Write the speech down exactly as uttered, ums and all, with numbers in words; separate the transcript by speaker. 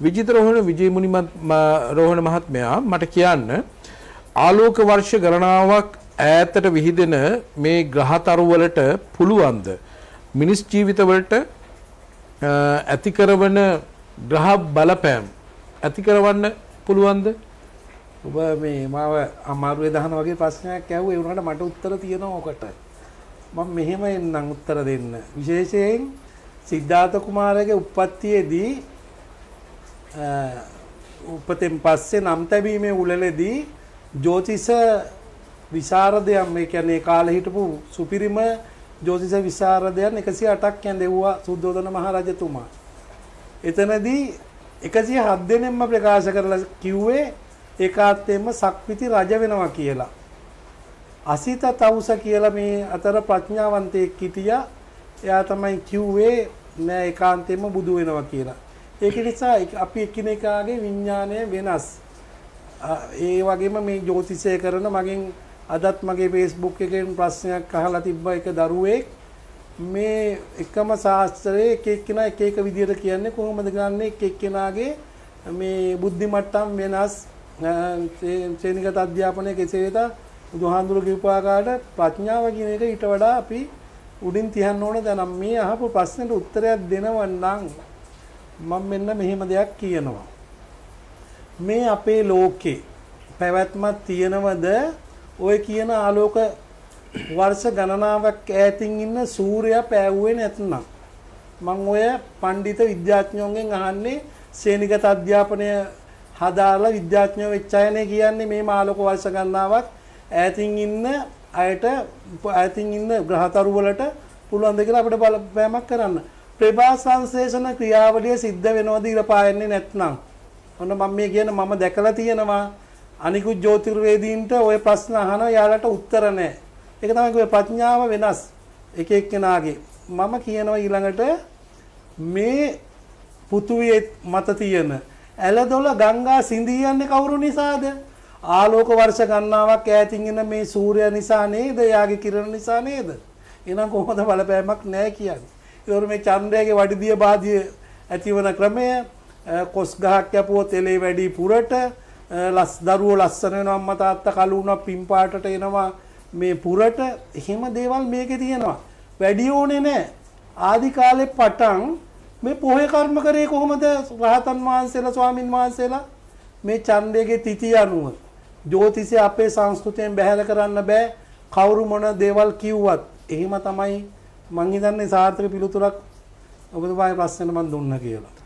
Speaker 1: විජිත රෝහණ විජේමුනි රෝහණ මහත්මයා මට කියන්න ආලෝක වර්ෂ ගණනාවක් ඈතට විහිදෙන මේ ග්‍රහතරු වලට පුළුවන්ද මිනිස් ජීවිත වලට ඇති කරන ග්‍රහ බලපෑම් ඇති කරවන්න පුළුවන්ද?
Speaker 2: ඔබ මේ මාව අමාරුවේ දහන වගේ ප්‍රශ්නයක් ඇහුවා. ඒ වුණාට මට උත්තර තියෙනවා ඔකට. මම මෙහෙම එන්නම් උත්තර දෙන්න. විශේෂයෙන් සිද්ධාර්ථ කුමාරගේ උප්පත්තියේදී උපතෙන් පස්සේ නම් තැබීමේ උළෙලදී ජ්‍යොතිෂ විශාරදයන් මේ කියන්නේ කාලේ හිටපු සුපිරිම ජ්‍යොතිෂ විශාරදයන් එකසිය අටක් යැඳෙව්වා සුද්ධෝදන මහ රජතුමා. එතනදී එකසිය හත් දෙනෙක්ම ප්‍රකාශ කරලා කිව්වේ ඒකාත්තයෙන්ම සක්විති රජ වෙනවා කියලා. අසිත තවුස කියලා මේ අතර ප්‍රඥාවන්තයෙක් හිටියා. එයා තමයි කිව්වේ නෑ ඒකාන්තයෙන්ම බුදු වෙනවා කියලා. ඒක නිසා අපි එකිනෙකාගේ විඥානය වෙනස්. ඒ වගේම මේ ජ්‍යොතිෂය කරන මගෙන් අදත් මගේ Facebook එකෙන් ප්‍රශ්නයක් අහලා තිබ්බා එක දරුවෙක් මේ එකම ශාස්ත්‍රයේ එක එක්කෙනා එක එක විදියට කියන්නේ කොහොමද ගන්නේ එක එක්කෙනාගේ මේ බුද්ධි මට්ටම් වෙනස් ශ්‍රේණිගත අධ්‍යාපනයේ කෙසේ වෙතත් බුදුහාඳුර කියපාකාට ප්‍රඥාව කියන එක ඊට වඩා අපි උඩින් තියන්න ඕන. දැන් මේ අහපු ප්‍රශ්නෙට උත්තරයක් දෙනවනම් මම මෙන්න මෙහෙම දෙයක් කියනවා. මේ අපේ ලෝකේ පැවැත්මක් තියෙනවද ඔය කියන ආලෝක වර්ෂ ගණනාවක් ඈතින් ඉන්න සූර්යයා පෑවුවේ නැත්නම්? මම ඔය පඬිත විද්‍යාඥයන්ගෙන් අහන්නේ ශ්‍රේණිගත අධ්‍යාපනය හදාලා විද්‍යාඥයෝ වෙච්ච අයනේ කියන්නේ මේ ආලෝක වර්ෂ ගණනාවක් ඈතින් ඉන්න අයට ඈතින් ඉන්න ග්‍රහතරු වලට පුළුවන් ද කියලා අපිට බලපෑමක් කරන්න. ප්‍රභා සංශ්ලේෂණ ක්‍රියාවලිය සිද්ධ වෙනවද ඉර පායන්නේ නැත්නම්? ඔන්න මම මේ කියන මම දැකලා තියෙනවා අනිකුත් ජ්‍යොතිර්වේදීන්ට ওই ප්‍රශ්න අහනවා යාලට උත්තර නැහැ. ඒක තමයි ඔය ප්‍රඥාව වෙනස් එක එක්කෙනාගේ. මම කියනවා ඊළඟට මේ පෘථුවියේ මත තියෙන ඇලදොල ගංගා සිඳී යන්නේ කවුරු නිසාද? ආලෝක වර්ෂ ගණනාවක් ඈතින් ඉන්න මේ සූර්යයා නිසා නේද? යාගේ කිරණ නිසා නේද? එහෙනම් කොහොමද බලපෑමක් නැහැ කියන්නේ? ඒවල මේ චන්ද්‍රයාගේ වඩිදිය බාදිය ඇතිවන ක්‍රමය කොස් ගහක් කැපුවොත් එලේ වැඩි පුරට ලස් දරුවෝ ලස්සන වෙනවා අම්මා තාත්තා කළු වුණා පින් පාටට එනවා මේ පුරට එහෙම දේවල් මේකේ තියෙනවා. වැඩි ඕනේ නැහැ. ආදි කාලේ පටන් මේ පොහේ කර්ම කරේ කොහොමද රහතන් වහන්සේලා ස්වාමින් වහන්සේලා? මේ ඡන්දයේ තිथි අනුව ජ්‍යොතිෂය අපේ සංස්කෘතියෙන් බැහැර කරන්න බෑ. කවුරු මොන දේවල් කිව්වත් එහෙම තමයි මං හිතන්නේ සාර්ථක පිළිතුරක් ඔබතුමාගේ ප්‍රශ්නෙට මම දුන්නා කියලා.